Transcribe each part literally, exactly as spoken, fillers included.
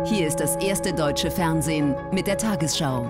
Hier ist das erste deutsche Fernsehen mit der Tagesschau.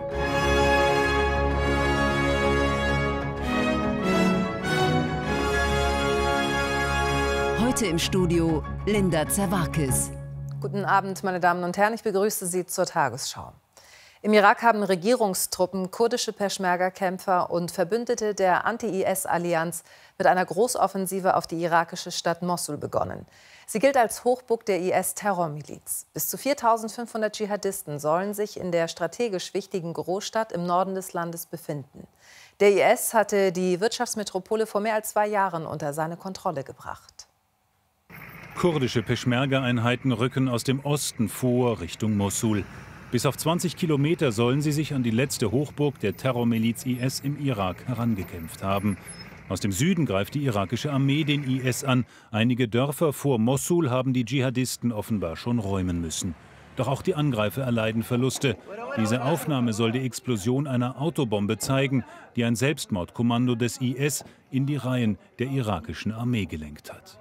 Heute im Studio Linda Zerwakis. Guten Abend, meine Damen und Herren, ich begrüße Sie zur Tagesschau. Im Irak haben Regierungstruppen, kurdische Peschmerga-Kämpfer und Verbündete der Anti-I S-Allianz mit einer Großoffensive auf die irakische Stadt Mossul begonnen. Sie gilt als Hochburg der I S-Terrormiliz. Bis zu viertausendfünfhundert Dschihadisten sollen sich in der strategisch wichtigen Großstadt im Norden des Landes befinden. Der I S hatte die Wirtschaftsmetropole vor mehr als zwei Jahren unter seine Kontrolle gebracht. Kurdische Peschmerga-Einheiten rücken aus dem Osten vor Richtung Mossul. Bis auf zwanzig Kilometer sollen sie sich an die letzte Hochburg der Terrormiliz I S im Irak herangekämpft haben. Aus dem Süden greift die irakische Armee den I S an. Einige Dörfer vor Mossul haben die Dschihadisten offenbar schon räumen müssen. Doch auch die Angreifer erleiden Verluste. Diese Aufnahme soll die Explosion einer Autobombe zeigen, die ein Selbstmordkommando des I S in die Reihen der irakischen Armee gelenkt hat.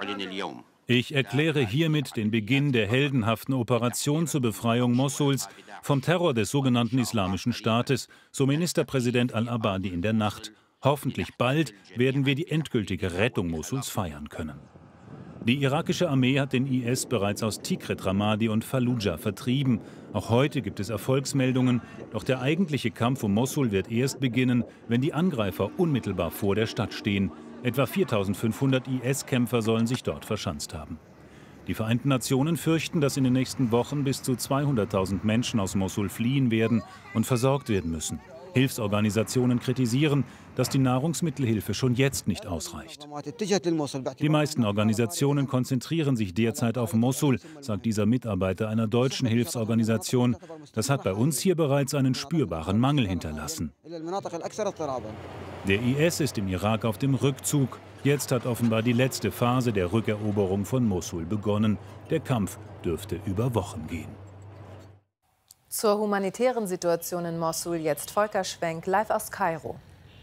Ich erkläre hiermit den Beginn der heldenhaften Operation zur Befreiung Mossuls vom Terror des sogenannten Islamischen Staates, so Ministerpräsident al-Abadi in der Nacht. Hoffentlich bald werden wir die endgültige Rettung Mossuls feiern können. Die irakische Armee hat den I S bereits aus Tikrit Ramadi und Fallujah vertrieben. Auch heute gibt es Erfolgsmeldungen, doch der eigentliche Kampf um Mossul wird erst beginnen, wenn die Angreifer unmittelbar vor der Stadt stehen. Etwa viertausendfünfhundert I S-Kämpfer sollen sich dort verschanzt haben. Die Vereinten Nationen fürchten, dass in den nächsten Wochen bis zu zweihunderttausend Menschen aus Mossul fliehen werden und versorgt werden müssen. Hilfsorganisationen kritisieren, dass die Nahrungsmittelhilfe schon jetzt nicht ausreicht. Die meisten Organisationen konzentrieren sich derzeit auf Mossul, sagt dieser Mitarbeiter einer deutschen Hilfsorganisation. Das hat bei uns hier bereits einen spürbaren Mangel hinterlassen. Der I S ist im Irak auf dem Rückzug. Jetzt hat offenbar die letzte Phase der Rückeroberung von Mossul begonnen. Der Kampf dürfte über Wochen gehen. Zur humanitären Situation in Mossul jetzt Volker Schwenk, live aus Kairo.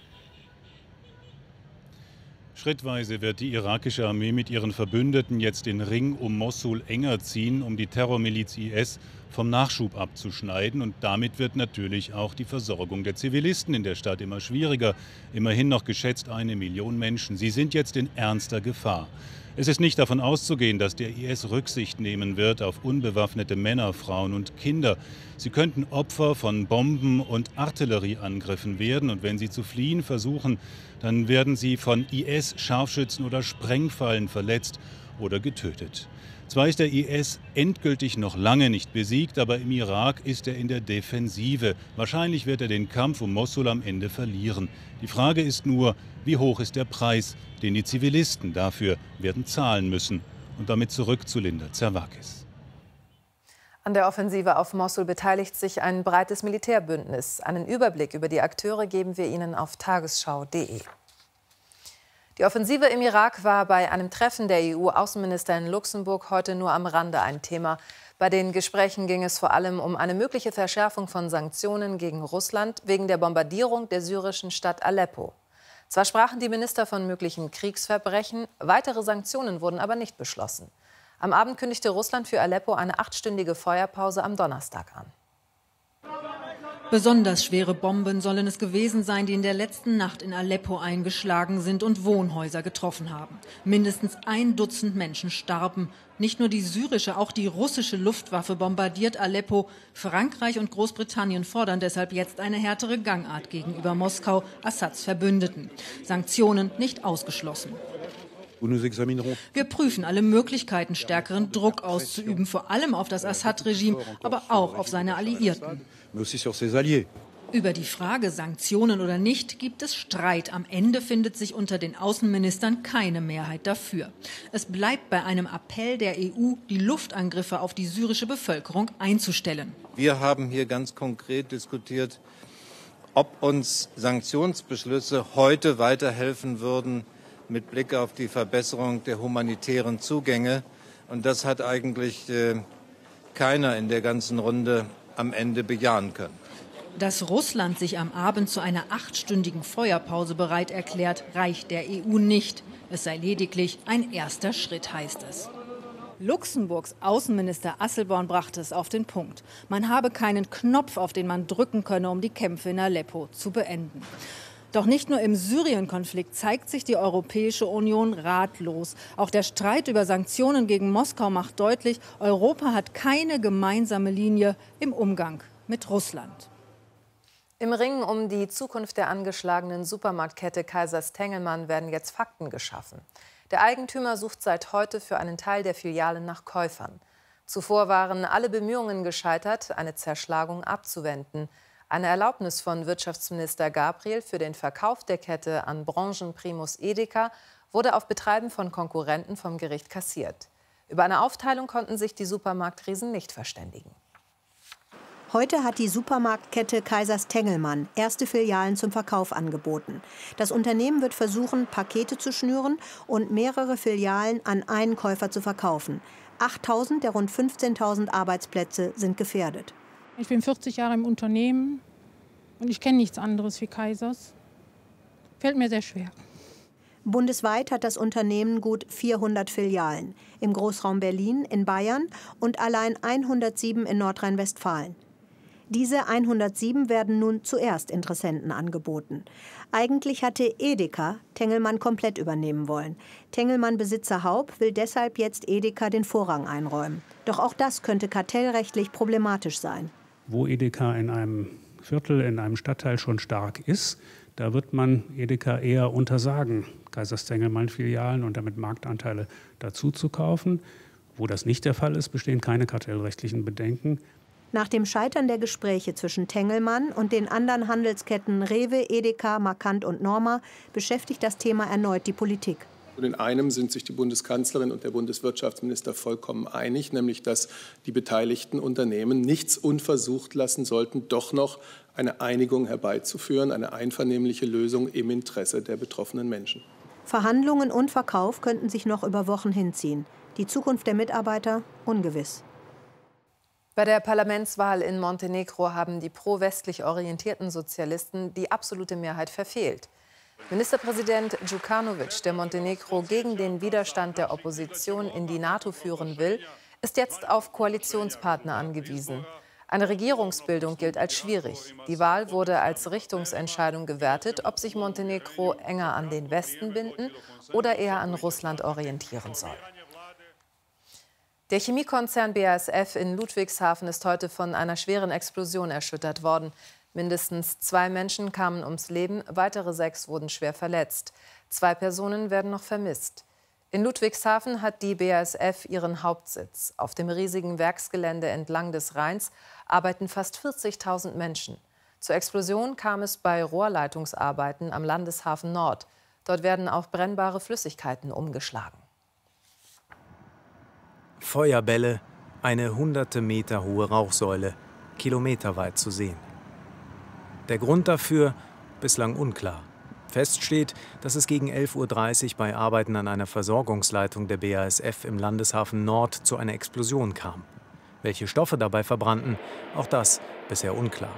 Schrittweise wird die irakische Armee mit ihren Verbündeten jetzt den Ring um Mossul enger ziehen, um die Terrormiliz I S vom Nachschub abzuschneiden. Und damit wird natürlich auch die Versorgung der Zivilisten in der Stadt immer schwieriger. Immerhin noch geschätzt eine Million Menschen. Sie sind jetzt in ernster Gefahr. Es ist nicht davon auszugehen, dass der I S Rücksicht nehmen wird auf unbewaffnete Männer, Frauen und Kinder. Sie könnten Opfer von Bomben- und Artillerieangriffen werden. Und wenn sie zu fliehen versuchen, dann werden sie von I S-Scharfschützen oder Sprengfallen verletzt oder getötet. Zwar ist der I S endgültig noch lange nicht besiegt, aber im Irak ist er in der Defensive. Wahrscheinlich wird er den Kampf um Mossul am Ende verlieren. Die Frage ist nur, wie hoch ist der Preis, den die Zivilisten dafür werden zahlen müssen. Und damit zurück zu Linda Zerwakis. An der Offensive auf Mossul beteiligt sich ein breites Militärbündnis. Einen Überblick über die Akteure geben wir Ihnen auf tagesschau punkt de. Die Offensive im Irak war bei einem Treffen der E U-Außenminister in Luxemburg heute nur am Rande ein Thema. Bei den Gesprächen ging es vor allem um eine mögliche Verschärfung von Sanktionen gegen Russland wegen der Bombardierung der syrischen Stadt Aleppo. Zwar sprachen die Minister von möglichen Kriegsverbrechen, weitere Sanktionen wurden aber nicht beschlossen. Am Abend kündigte Russland für Aleppo eine achtstündige Feuerpause am Donnerstag an. Besonders schwere Bomben sollen es gewesen sein, die in der letzten Nacht in Aleppo eingeschlagen sind und Wohnhäuser getroffen haben. Mindestens ein Dutzend Menschen starben. Nicht nur die syrische, auch die russische Luftwaffe bombardiert Aleppo. Frankreich und Großbritannien fordern deshalb jetzt eine härtere Gangart gegenüber Moskau, Assads Verbündeten. Sanktionen nicht ausgeschlossen. Wir prüfen alle Möglichkeiten, stärkeren Druck auszuüben, vor allem auf das Assad-Regime, aber auch auf seine Alliierten. Über die Frage, Sanktionen oder nicht, gibt es Streit. Am Ende findet sich unter den Außenministern keine Mehrheit dafür. Es bleibt bei einem Appell der E U, die Luftangriffe auf die syrische Bevölkerung einzustellen. Wir haben hier ganz konkret diskutiert, ob uns Sanktionsbeschlüsse heute weiterhelfen würden, mit Blick auf die Verbesserung der humanitären Zugänge. Und das hat eigentlich äh, keiner in der ganzen Runde am Ende bejahen können. Dass Russland sich am Abend zu einer achtstündigen Feuerpause bereit erklärt, reicht der E U nicht. Es sei lediglich ein erster Schritt, heißt es. Luxemburgs Außenminister Asselborn brachte es auf den Punkt. Man habe keinen Knopf, auf den man drücken könne, um die Kämpfe in Aleppo zu beenden. Doch nicht nur im Syrien-Konflikt zeigt sich die Europäische Union ratlos. Auch der Streit über Sanktionen gegen Moskau macht deutlich, Europa hat keine gemeinsame Linie im Umgang mit Russland. Im Ringen um die Zukunft der angeschlagenen Supermarktkette Kaisers Tengelmann werden jetzt Fakten geschaffen. Der Eigentümer sucht seit heute für einen Teil der Filialen nach Käufern. Zuvor waren alle Bemühungen gescheitert, eine Zerschlagung abzuwenden. Eine Erlaubnis von Wirtschaftsminister Gabriel für den Verkauf der Kette an Branchenprimus Edeka wurde auf Betreiben von Konkurrenten vom Gericht kassiert. Über eine Aufteilung konnten sich die Supermarktriesen nicht verständigen. Heute hat die Supermarktkette Kaisers Tengelmann erste Filialen zum Verkauf angeboten. Das Unternehmen wird versuchen, Pakete zu schnüren und mehrere Filialen an einen Käufer zu verkaufen. achttausend der rund fünfzehntausend Arbeitsplätze sind gefährdet. Ich bin vierzig Jahre im Unternehmen und ich kenne nichts anderes wie Kaisers. Fällt mir sehr schwer. Bundesweit hat das Unternehmen gut vierhundert Filialen. Im Großraum Berlin, in Bayern und allein hundertsieben in Nordrhein-Westfalen. Diese hundertsieben werden nun zuerst Interessenten angeboten. Eigentlich hatte Edeka Tengelmann komplett übernehmen wollen. Tengelmann-Besitzer Haub will deshalb jetzt Edeka den Vorrang einräumen. Doch auch das könnte kartellrechtlich problematisch sein. Wo Edeka in einem Viertel, in einem Stadtteil schon stark ist, da wird man Edeka eher untersagen, Kaisers Tengelmann-Filialen und damit Marktanteile dazu zu kaufen. Wo das nicht der Fall ist, bestehen keine kartellrechtlichen Bedenken. Nach dem Scheitern der Gespräche zwischen Tengelmann und den anderen Handelsketten Rewe, Edeka, Markant und Norma beschäftigt das Thema erneut die Politik. Und in einem sind sich die Bundeskanzlerin und der Bundeswirtschaftsminister vollkommen einig, nämlich dass die beteiligten Unternehmen nichts unversucht lassen sollten, doch noch eine Einigung herbeizuführen, eine einvernehmliche Lösung im Interesse der betroffenen Menschen. Verhandlungen und Verkauf könnten sich noch über Wochen hinziehen. Die Zukunft der Mitarbeiter ungewiss. Bei der Parlamentswahl in Montenegro haben die pro-westlich orientierten Sozialisten die absolute Mehrheit verfehlt. Ministerpräsident Djukanovic, der Montenegro gegen den Widerstand der Opposition in die NATO führen will, ist jetzt auf Koalitionspartner angewiesen. Eine Regierungsbildung gilt als schwierig. Die Wahl wurde als Richtungsentscheidung gewertet, ob sich Montenegro enger an den Westen binden oder eher an Russland orientieren soll. Der Chemiekonzern B A S F in Ludwigshafen ist heute von einer schweren Explosion erschüttert worden. Mindestens zwei Menschen kamen ums Leben, weitere sechs wurden schwer verletzt. Zwei Personen werden noch vermisst. In Ludwigshafen hat die B A S F ihren Hauptsitz. Auf dem riesigen Werksgelände entlang des Rheins arbeiten fast vierzigtausend Menschen. Zur Explosion kam es bei Rohrleitungsarbeiten am Landeshafen Nord. Dort werden auch brennbare Flüssigkeiten umgeschlagen. Feuerbälle, eine hunderte Meter hohe Rauchsäule, kilometerweit zu sehen. Der Grund dafür bislang unklar. Fest steht, dass es gegen elf Uhr dreißig bei Arbeiten an einer Versorgungsleitung der B A S F im Landeshafen Nord zu einer Explosion kam. Welche Stoffe dabei verbrannten, auch das bisher unklar.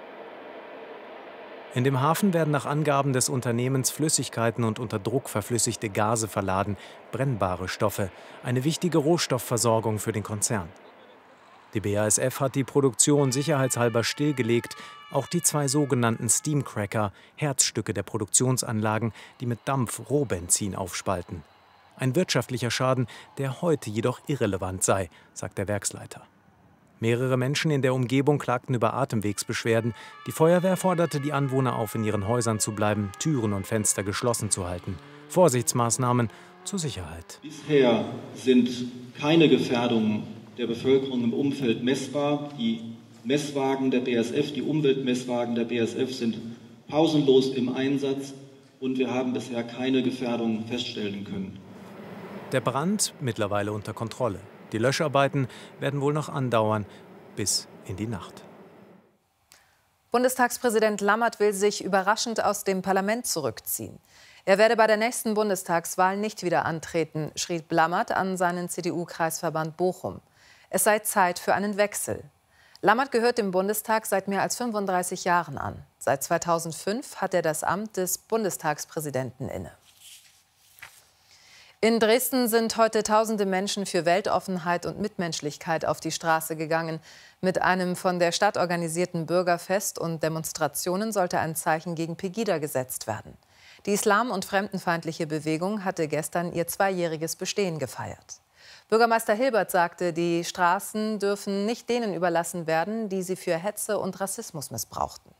In dem Hafen werden nach Angaben des Unternehmens Flüssigkeiten und unter Druck verflüssigte Gase verladen, brennbare Stoffe, eine wichtige Rohstoffversorgung für den Konzern. Die B A S F hat die Produktion sicherheitshalber stillgelegt, auch die zwei sogenannten Steamcracker, Herzstücke der Produktionsanlagen, die mit Dampf Rohbenzin aufspalten. Ein wirtschaftlicher Schaden, der heute jedoch irrelevant sei, sagt der Werksleiter. Mehrere Menschen in der Umgebung klagten über Atemwegsbeschwerden. Die Feuerwehr forderte die Anwohner auf, in ihren Häusern zu bleiben, Türen und Fenster geschlossen zu halten. Vorsichtsmaßnahmen zur Sicherheit. Bisher sind keine Gefährdungen der Bevölkerung im Umfeld messbar. Die Messwagen der B A S F, die Umweltmesswagen der B A S F sind pausenlos im Einsatz und wir haben bisher keine Gefährdungen feststellen können. Der Brand mittlerweile unter Kontrolle. Die Löscharbeiten werden wohl noch andauern bis in die Nacht. Bundestagspräsident Lammert will sich überraschend aus dem Parlament zurückziehen. Er werde bei der nächsten Bundestagswahl nicht wieder antreten, schrieb Lammert an seinen C D U-Kreisverband Bochum. Es sei Zeit für einen Wechsel. Lammert gehört dem Bundestag seit mehr als fünfunddreißig Jahren an. Seit zweitausendfünf hat er das Amt des Bundestagspräsidenten inne. In Dresden sind heute tausende Menschen für Weltoffenheit und Mitmenschlichkeit auf die Straße gegangen. Mit einem von der Stadt organisierten Bürgerfest und Demonstrationen sollte ein Zeichen gegen Pegida gesetzt werden. Die islam- und fremdenfeindliche Bewegung hatte gestern ihr zweijähriges Bestehen gefeiert. Bürgermeister Hilbert sagte, die Straßen dürfen nicht denen überlassen werden, die sie für Hetze und Rassismus missbrauchten.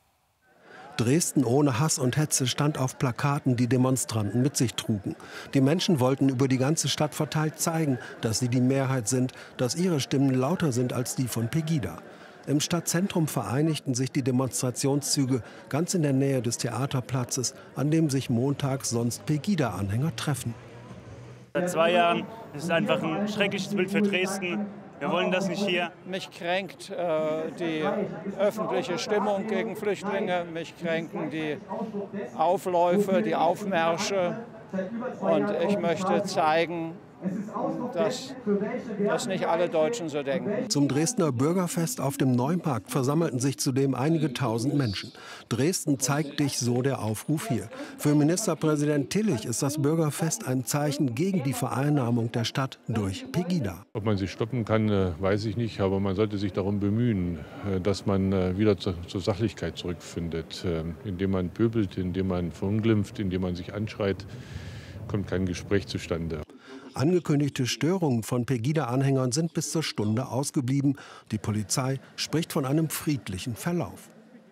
Dresden ohne Hass und Hetze stand auf Plakaten, die Demonstranten mit sich trugen. Die Menschen wollten über die ganze Stadt verteilt zeigen, dass sie die Mehrheit sind, dass ihre Stimmen lauter sind als die von Pegida. Im Stadtzentrum vereinigten sich die Demonstrationszüge ganz in der Nähe des Theaterplatzes, an dem sich montags sonst Pegida-Anhänger treffen. Seit zwei Jahren ist es einfach ein schreckliches Bild für Dresden. Wir wollen das nicht hier. Mich kränkt äh, die öffentliche Stimmung gegen Flüchtlinge, mich kränken die Aufläufe, die Aufmärsche. Und ich möchte zeigen, dass, dass nicht alle Deutschen so denken. Zum Dresdner Bürgerfest auf dem Neumarkt versammelten sich zudem einige tausend Menschen. Dresden zeigt dich, so der Aufruf hier. Für Ministerpräsident Tillich ist das Bürgerfest ein Zeichen gegen die Vereinnahmung der Stadt durch Pegida. Ob man sie stoppen kann, weiß ich nicht, aber man sollte sich darum bemühen, dass man wieder zur Sachlichkeit zurückfindet. Indem man pöbelt, indem man verunglimpft, indem man sich anschreit, kommt kein Gespräch zustande. Angekündigte Störungen von Pegida-Anhängern sind bis zur Stunde ausgeblieben. Die Polizei spricht von einem friedlichen Verlauf.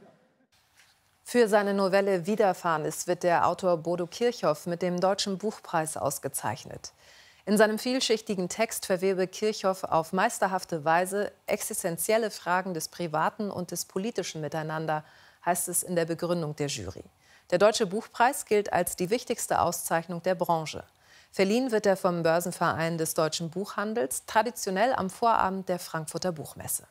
Für seine Novelle Widerfahnis wird der Autor Bodo Kirchhoff mit dem Deutschen Buchpreis ausgezeichnet. In seinem vielschichtigen Text verwebe Kirchhoff auf meisterhafte Weise existenzielle Fragen des privaten und des politischen Miteinander, heißt es in der Begründung der Jury. Der Deutsche Buchpreis gilt als die wichtigste Auszeichnung der Branche. Verliehen wird er vom Börsenverein des deutschen Buchhandels, traditionell am Vorabend der Frankfurter Buchmesse.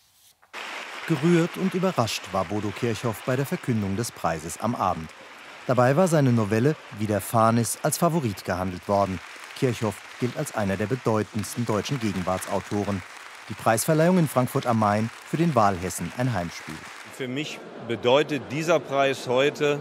Gerührt und überrascht war Bodo Kirchhoff bei der Verkündung des Preises am Abend. Dabei war seine Novelle Widerfahnis als Favorit gehandelt worden. Kirchhoff gilt als einer der bedeutendsten deutschen Gegenwartsautoren. Die Preisverleihung in Frankfurt am Main für den Wahlhessen ein Heimspiel. Für mich bedeutet dieser Preis heute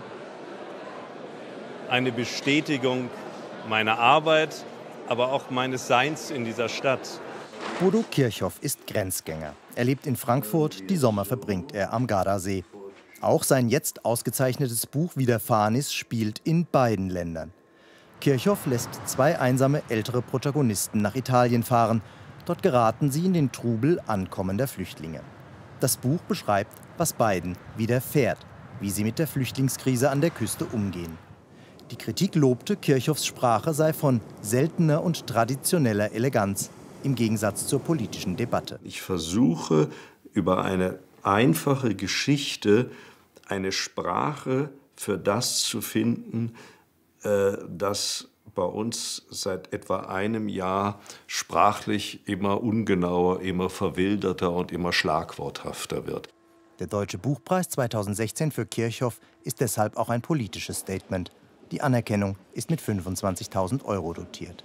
eine Bestätigung meiner Arbeit, aber auch meines Seins in dieser Stadt. Bodo Kirchhoff ist Grenzgänger. Er lebt in Frankfurt, die Sommer verbringt er am Gardasee. Auch sein jetzt ausgezeichnetes Buch Widerfahnis spielt in beiden Ländern. Kirchhoff lässt zwei einsame ältere Protagonisten nach Italien fahren. Dort geraten sie in den Trubel ankommender Flüchtlinge. Das Buch beschreibt, was beiden widerfährt, wie sie mit der Flüchtlingskrise an der Küste umgehen. Die Kritik lobte, Kirchhoffs Sprache sei von seltener und traditioneller Eleganz, im Gegensatz zur politischen Debatte. Ich versuche, über eine einfache Geschichte eine Sprache für das zu finden, äh, das bei uns seit etwa einem Jahr sprachlich immer ungenauer, immer verwilderter und immer schlagworthafter wird. Der Deutsche Buchpreis zweitausendsechzehn für Kirchhoff ist deshalb auch ein politisches Statement. Die Anerkennung ist mit fünfundzwanzigtausend Euro dotiert.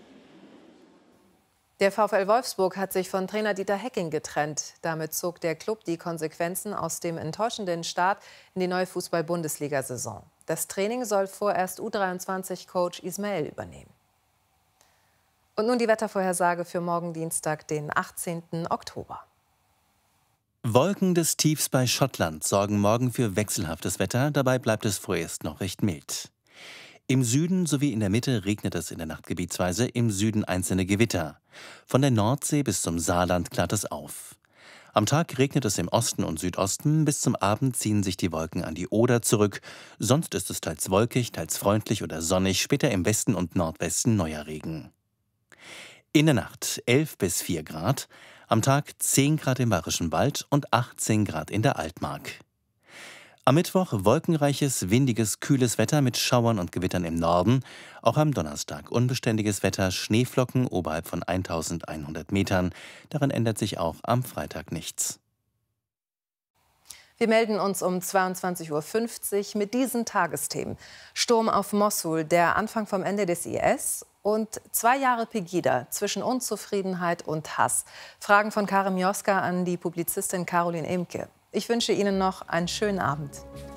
Der VfL Wolfsburg hat sich von Trainer Dieter Hecking getrennt. Damit zog der Klub die Konsequenzen aus dem enttäuschenden Start in die neue Fußball-Bundesliga-Saison. Das Training soll vorerst U dreiundzwanzig-Coach Ismail übernehmen. Und nun die Wettervorhersage für morgen Dienstag, den achtzehnten Oktober. Wolken des Tiefs bei Schottland sorgen morgen für wechselhaftes Wetter. Dabei bleibt es vorerst noch recht mild. Im Süden sowie in der Mitte regnet es in der Nacht gebietsweise, im Süden einzelne Gewitter. Von der Nordsee bis zum Saarland klart es auf. Am Tag regnet es im Osten und Südosten, bis zum Abend ziehen sich die Wolken an die Oder zurück. Sonst ist es teils wolkig, teils freundlich oder sonnig, später im Westen und Nordwesten neuer Regen. In der Nacht elf bis vier Grad, am Tag zehn Grad im Bayerischen Wald und achtzehn Grad in der Altmark. Am Mittwoch wolkenreiches, windiges, kühles Wetter mit Schauern und Gewittern im Norden. Auch am Donnerstag unbeständiges Wetter, Schneeflocken oberhalb von eintausendeinhundert Metern. Daran ändert sich auch am Freitag nichts. Wir melden uns um zweiundzwanzig Uhr fünfzig mit diesen Tagesthemen. Sturm auf Mossul, der Anfang vom Ende des I S und zwei Jahre Pegida zwischen Unzufriedenheit und Hass. Fragen von Karim Joska an die Publizistin Caroline Imke. Ich wünsche Ihnen noch einen schönen Abend.